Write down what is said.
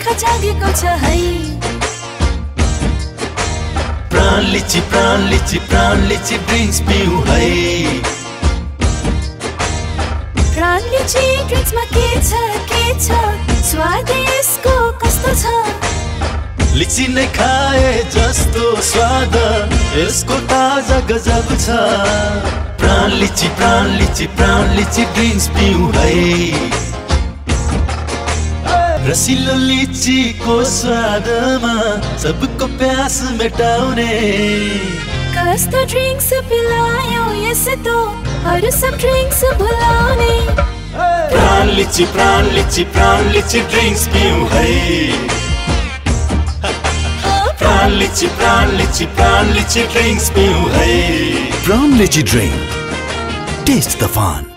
आँखा जागेको छ है। प्राण लिची ड्रिंक्स पिउ है। प्राण लिची ड्रिंक्समा के छ स्वाद यसको कस्तो छ। लिची नै खाए जस्तो स्वाद यसको ताजा गजब छ। प्राण लिची ड्रिंक्स पिउ है। रसिलो लिचीको स्वादमा सबको प्यास मेटाउने कस्तो ड्रिंक्स पिलायो यस्तो अरू सब ड्रिंक्स भुलाउने। प्राण लिची ड्रिंक्स पिउ है। प्राण लिची ड्रिंक्स पिउ है। Prawn Lychee drink. Taste the fun.